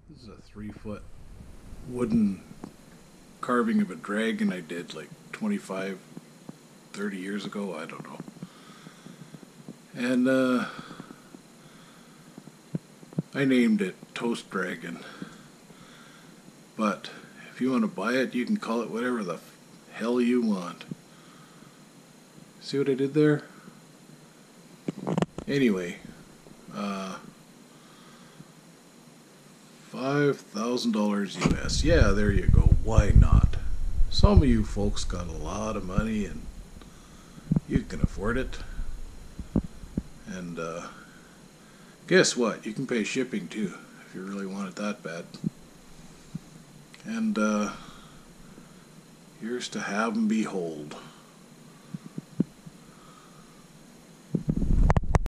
This is a 3 foot wooden carving of a dragon I did like 25, 30 years ago, I don't know. And I named it Toast Dragon. But if you want to buy it, you can call it whatever the hell you want. See what I did there? Anyway, $5,000 US. Yeah, there you go. Why not? Some of you folks got a lot of money and you can afford it. And guess what? You can pay shipping too if you really want it that bad. And here's to have and behold.